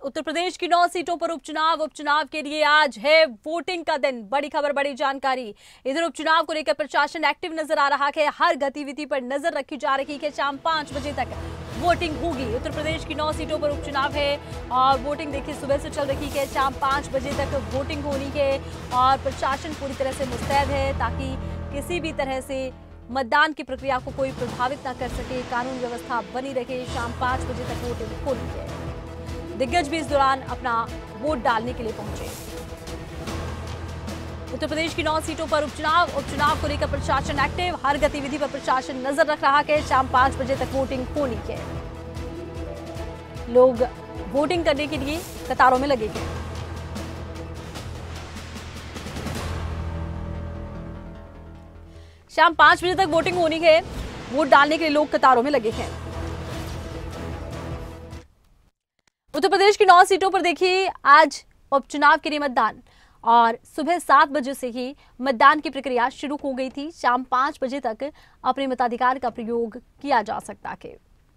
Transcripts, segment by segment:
उत्तर प्रदेश की 9 सीटों पर उपचुनाव के लिए आज है वोटिंग का दिन। बड़ी खबर, बड़ी जानकारी। इधर उपचुनाव को लेकर प्रशासन एक्टिव नजर आ रहा है। हर गतिविधि पर नजर रखी जा रही है। शाम 5 बजे तक वोटिंग होगी। उत्तर प्रदेश की 9 सीटों पर उपचुनाव है और वोटिंग देखिए सुबह से चल रही है। शाम 5 बजे तक वोटिंग होनी है और प्रशासन पूरी तरह से मुस्तैद है ताकि किसी भी तरह से मतदान की प्रक्रिया को कोई प्रभावित न कर सके, कानून व्यवस्था बनी रहे। शाम 5 बजे तक वोटिंग होनी है। दिग्गज भी इस दौरान अपना वोट डालने के लिए पहुंचे। उत्तर प्रदेश की 9 सीटों पर उपचुनाव को लेकर प्रशासन एक्टिव। हर गतिविधि पर प्रशासन नजर रख रहा है। शाम 5 बजे तक वोटिंग होनी है। लोग वोटिंग करने के लिए कतारों में लगे हैं। शाम 5 बजे तक वोटिंग होनी है। वोट डालने के लिए लोग कतारों में लगे हैं। उत्तर प्रदेश की 9 सीटों पर देखिए आज उपचुनाव के लिए मतदान और सुबह 7 बजे से ही मतदान की प्रक्रिया शुरू हो गई थी। शाम 5 बजे तक अपने मताधिकार का प्रयोग किया जा सकता है।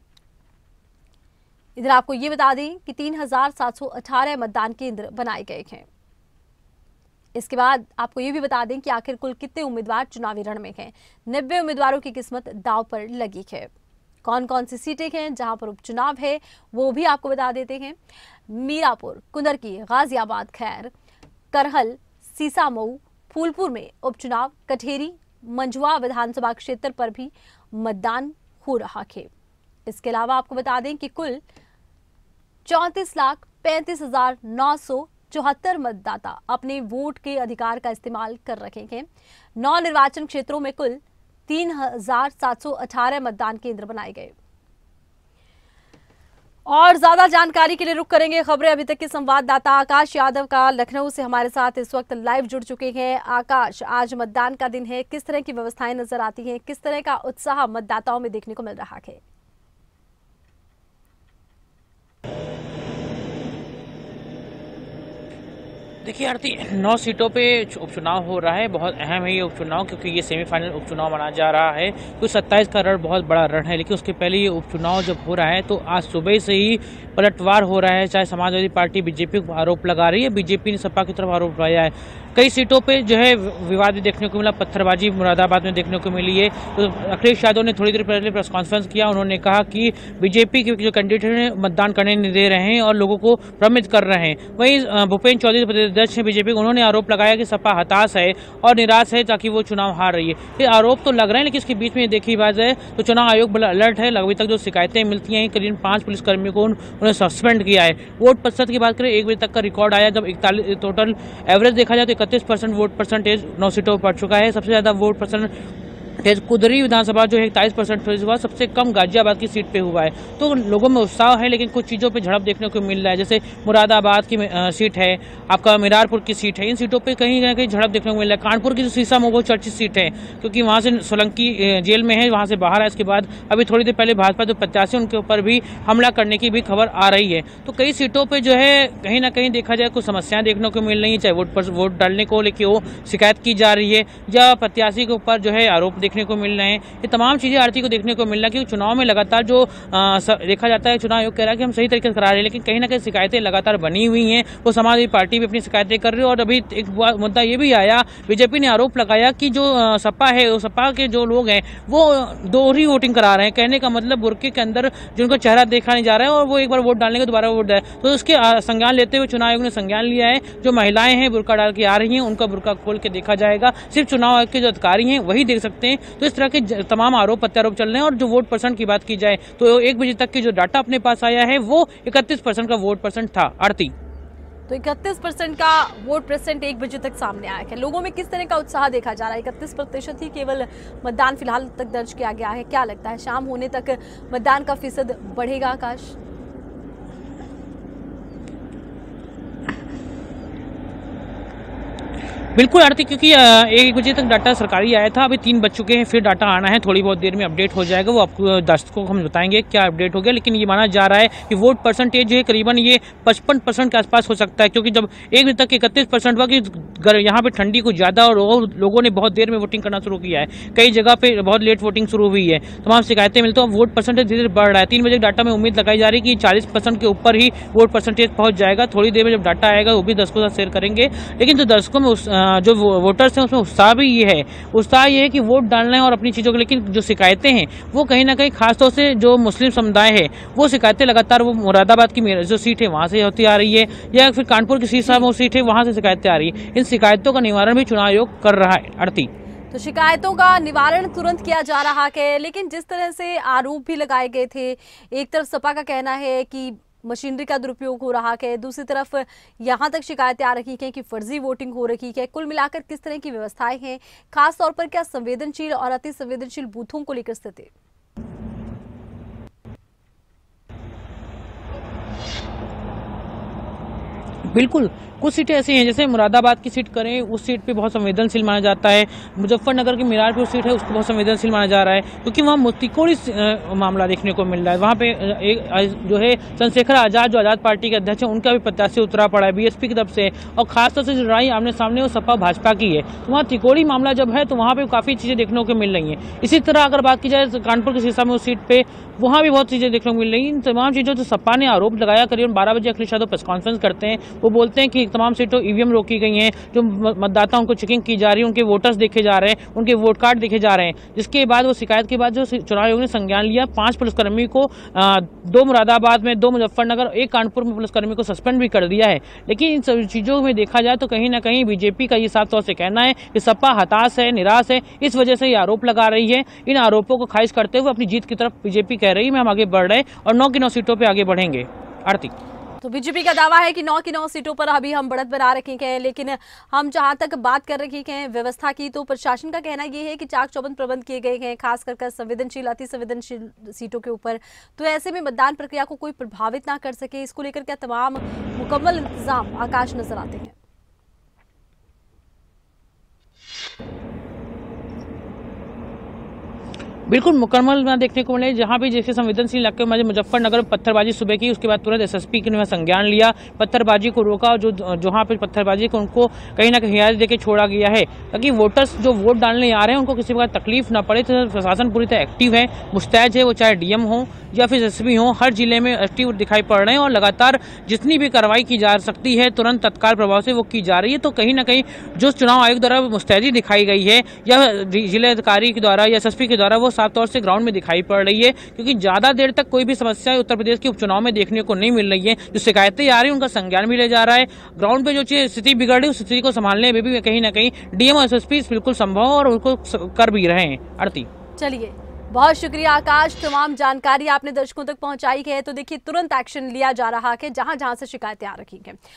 इधर आपको ये बता दें कि 3718 मतदान केंद्र बनाए गए हैं। इसके बाद आपको ये भी बता दें कि आखिर कुल कितने उम्मीदवार चुनावी रण में हैं। 90 उम्मीदवारों की किस्मत दांव पर लगी है। कौन कौन सी सीटें हैं जहां पर उपचुनाव है वो भी आपको बता देते हैं। मीरापुर, कुंदरकी, गाजियाबाद, खैर, करहल, सीसामऊ, फूलपुर में उपचुनाव। कठेरी, मंझुआ विधानसभा क्षेत्र पर भी मतदान हो रहा है। इसके अलावा आपको बता दें कि कुल 34,35,974 मतदाता अपने वोट के अधिकार का इस्तेमाल कर रहे हैं। 9 निर्वाचन क्षेत्रों में कुल 3,718 मतदान केंद्र बनाए गए। और ज्यादा जानकारी के लिए रुक करेंगे खबरें। अभी तक के संवाददाता आकाश यादव का लखनऊ से हमारे साथ इस वक्त लाइव जुड़ चुके हैं। आकाश, आज मतदान का दिन है, किस तरह की व्यवस्थाएं नजर आती हैं, किस तरह का उत्साह मतदाताओं में देखने को मिल रहा है? देखिए आरती, 9 सीटों पे उपचुनाव हो रहा है। बहुत अहम है ये उपचुनाव क्योंकि ये सेमीफाइनल उपचुनाव माना जा रहा है। कुल 27 का रण बहुत बड़ा रण है, लेकिन उसके पहले ये उपचुनाव जब हो रहा है तो आज सुबह से ही पलटवार हो रहा है। चाहे समाजवादी पार्टी बीजेपी को आरोप लगा रही है, बीजेपी ने सपा की तरफ आरोप लगाया है। कई सीटों पे जो है विवाद देखने को मिला। पत्थरबाजी मुरादाबाद में देखने को मिली है। तो अखिलेश यादव ने थोड़ी देर पहले प्रेस कॉन्फ्रेंस किया। उन्होंने कहा कि बीजेपी के जो कैंडिडेट हैं मतदान करने नहीं दे रहे हैं और लोगों को भ्रमित कर रहे हैं। वहीं भूपेन्द्र चौधरी अध्यक्ष है बीजेपी, उन्होंने आरोप लगाया कि सपा हताश है और निराश है ताकि वो चुनाव हार रही है। ये आरोप तो लग रहे हैं, लेकिन इसके बीच में देखी बात है तो चुनाव आयोग बड़ा अलर्ट है। अभी तक जो शिकायतें मिलती हैं, करीब 5 पुलिसकर्मियों को उन्हें सस्पेंड किया है। वोट प्रतिशत की बात करें, 1 बजे तक का रिकॉर्ड आया जब 41 टोटल एवरेज देखा जाए तो 31% वोट परसेंटेज 9 सीटों पर पड़ चुका है। सबसे ज्यादा वोट परसेंटेज कुदरी विधानसभा जो है 41% हुआ, सबसे कम गाजियाबाद की सीट पे हुआ है। तो लोगों में उत्साह है, लेकिन कुछ चीज़ों पे झड़प देखने को मिल रहा है। जैसे मुरादाबाद की सीट है, आपका मीरापुर की सीट है, इन सीटों पे कहीं ना कहीं झड़प देखने को मिल रहा है। कानपुर की जो सीसामऊ वो चर्चित सीट है क्योंकि वहाँ से सोलंकी जेल में है, वहाँ से बाहर है। इसके बाद अभी थोड़ी देर पहले भाजपा जो प्रत्याशी उनके ऊपर भी हमला करने की भी खबर आ रही है। तो कई सीटों पर जो है कहीं ना कहीं देखा जाए कुछ समस्याएं देखने को मिल रही है। चाहे वोट डालने को लेकर वो शिकायत की जा रही है या प्रत्याशी के ऊपर जो है आरोप देखने को मिल रहे हैं। ये तमाम चीजें आरती को देखने को मिल रहा है क्योंकि चुनाव में लगातार जो देखा जाता है, चुनाव आयोग कह रहा है कि हम सही तरीके से करा रहे हैं, लेकिन कहीं ना कहीं शिकायतें लगातार बनी हुई हैं। वो समाजवादी पार्टी भी अपनी शिकायतें कर रही है। और अभी एक मुद्दा ये भी आया, बीजेपी ने आरोप लगाया कि जो सपा है, वो सपा के जो लोग हैं वो दोहरी वोटिंग करा रहे हैं। कहने का मतलब बुर्के के अंदर जिनका चेहरा देखा नहीं जा रहा है और वो एक बार वोट डालने के दोबारा वोट डाले। तो उसके संज्ञान लेते हुए चुनाव आयोग ने संज्ञान लिया है। जो महिलाएं हैं बुर्का डाल के आ रही हैं, उनका बुर्का खोल के देखा जाएगा। सिर्फ चुनाव आयोग के जो अधिकारी हैं वही देख सकते हैं। तो इस तरह के तमाम आरोप प्रत्यारोप चल रहे हैं। और जो वोट परसेंट की बात की जाए तो 1 बजे तक की जो डाटा अपने पास आया है वो 31% का वोट परसेंट था। आरती, तो 31% का वोट परसेंट 1 बजे तक सामने आया है। लोगों में किस तरह का उत्साह देखा जा रहा है? 31% ही केवल मतदान फिलहाल तक दर्ज किया गया है। क्या लगता है शाम होने तक मतदान का फीसद बढ़ेगा? आकाश, बिल्कुल आरती, क्योंकि 1 बजे तक डाटा सरकारी आया था, अभी 3 बज चुके हैं, फिर डाटा आना है, थोड़ी बहुत देर में अपडेट हो जाएगा, वो आपको दर्शकों को हम बताएंगे क्या अपडेट हो गया। लेकिन ये माना जा रहा है कि वोट परसेंटेज जो है करीबन ये 55% के आसपास हो सकता है, क्योंकि जब 1 बजे तक 31% हुआ कि यहाँ पे ठंडी कुछ ज़्यादा और लोगों ने बहुत देर में वोटिंग करना शुरू किया है, कई जगह पे बहुत लेट वोटिंग शुरू हुई है, तमाम शिकायतें मिलती हैं। वोट परसेंटेज धीरे धीरे बढ़ रहा है। 3 बजे डाटा में उम्मीद लगाई जा रही है कि 40% के ऊपर ही वोट परसेंटेज पहुंच जाएगा। थोड़ी देर में जब डाटा आएगा वो भी दर्शकों के साथ शेयर करेंगे। लेकिन जो दर्शकों में जो वोटर्स हैं उसमें उत्साह भी ये है, उत्साह ये है कि वोट डालना है और अपनी चीज़ों को। लेकिन जो शिकायतें हैं वो कहीं ना कहीं खासतौर से जो मुस्लिम समुदाय है वो शिकायतें लगातार वो मुरादाबाद की जो सीट है वहाँ से होती आ रही है, या फिर कानपुर की सीट है वहाँ से शिकायतें आ रही है। इन शिकायतों का निवारण भी चुनाव आयोग कर रहा है। आरती, तो शिकायतों का निवारण तुरंत किया जा रहा है, लेकिन जिस तरह से आरोप भी लगाए गए थे, एक तरफ सपा का कहना है कि मशीनरी का दुरुपयोग हो रहा है, दूसरी तरफ यहाँ तक शिकायतें आ रही हैं कि फर्जी वोटिंग हो रही है। कुल मिलाकर किस तरह की व्यवस्थाएं हैं, खास तौर पर क्या संवेदनशील और अति संवेदनशील बूथों को लेकर स्थिति? बिल्कुल, कुछ सीटें ऐसी हैं, जैसे मुरादाबाद की सीट करें, उस सीट पे बहुत संवेदनशील माना जाता है। मुजफ्फरनगर की मीरारपुर सीट है, उसको बहुत संवेदनशील माना जा रहा है, क्योंकि वहाँ मुफ्तिकोड़ी मामला देखने को मिल रहा है। वहाँ पे एक जो है चंद्रशेखर आजाद, जो आज़ाद पार्टी के अध्यक्ष हैं, उनका भी प्रत्याशी उतरा पड़ा है बीएसपी की तरफ से, और खासतौर से जो लड़ाई आमने सामने वो सपा भाजपा की है। तो वहाँ तिकोड़ी मामला जब है तो वहाँ पर काफ़ी चीज़ें देखने को मिल रही हैं। इसी तरह अगर बात की जाए कानपुर के सीसा में उस सीट पर, वहाँ भी बहुत चीज़ें देखने को मिल रही हैं। इन तमाम चीज़ों से सपा ने आरोप लगाया। करीबन 12 बजे अखिलेश यादव प्रेस कॉन्फ्रेंस करते हैं, वो बोलते हैं कि तमाम सीटों ईवीएम रोकी गई हैं, जो मतदाता उनको चेकिंग की जा रही है, उनके वोटर्स देखे जा रहे हैं, उनके वोट कार्ड देखे जा रहे हैं। जिसके बाद वो शिकायत के बाद जो चुनाव आयोग ने संज्ञान लिया, 5 पुलिसकर्मी को 2 मुरादाबाद में, 2 मुजफ्फरनगर, 1 कानपुर में पुलिसकर्मी को सस्पेंड भी कर दिया है। लेकिन इन सभी चीज़ों में देखा जाए तो कहीं ना कहीं बीजेपी का ये साफ तौर से कहना है कि सपा हताश है, निराश है, इस वजह से ये आरोप लगा रही है। इन आरोपों को खारिज करते हुए अपनी जीत की तरफ बीजेपी कह रही है हम आगे बढ़ रहे हैं और 9 की 9 सीटों पर आगे बढ़ेंगे। आरती, तो बीजेपी का दावा है कि 9 की 9 सीटों पर अभी हम बढ़त बना रखे हैं। लेकिन हम जहां तक बात कर रहे हैं व्यवस्था की, तो प्रशासन का कहना यह है कि चाक चौबंद प्रबंध किए गए हैं, खास कर संवेदनशील, अति संवेदनशील सीटों के ऊपर। तो ऐसे में मतदान प्रक्रिया को कोई प्रभावित ना कर सके, इसको लेकर क्या तमाम मुकम्मल इंतजाम आकाश नजर आते हैं? बिल्कुल मुकम्मल ना देखने को मिले। जहाँ भी जैसे संवेदनशील इलाके में मुजफ्फरनगर में पत्थरबाजी सुबह की, उसके बाद तुरंत एसएसपी ने संज्ञान लिया, पत्थरबाजी को रोका, जो जहाँ पे पत्थरबाजी को उनको कहीं ना कहीं हिरासत देके छोड़ा गया है, ताकि वोटर्स जो वोट डालने आ रहे हैं उनको किसी प्रकार तकलीफ ना पड़े। तो प्रशासन पूरी तरह एक्टिव है, मुस्तैद है, वो चाहे डीएम हो या फिर एसपी हो, हर जिले में एक्टिव दिखाई पड़ रहे हैं और लगातार जितनी भी कार्रवाई की जा सकती है तुरंत तत्काल प्रभाव से वो की जा रही है। तो कहीं ना कहीं जो चुनाव आयोग द्वारा मुस्तैदी दिखाई गई है या जिलाधिकारी के द्वारा या एसएसपी के द्वारा, वो साफ तौर से ग्राउंड में दिखाई पड़ रही है, क्योंकि ज्यादा देर तक कोई भी समस्या उत्तर प्रदेश के उपचुनाव में देखने को नहीं मिल रही है। जो शिकायतें आ रही है उनका संज्ञान भी लिया जा रहा है। ग्राउंड पे जो स्थिति बिगड़ रही है उस स्थिति को संभालने में भी कहीं ना कहीं डीएम और एसएसपी बिल्कुल संभव और उनको कर भी रहे हैं। आरती, चलिए, बहुत शुक्रिया आकाश, तमाम जानकारी आपने दर्शकों तक पहुंचाई है। तो देखिए, तुरंत एक्शन लिया जा रहा है जहां जहां से शिकायतें आ रही हैं।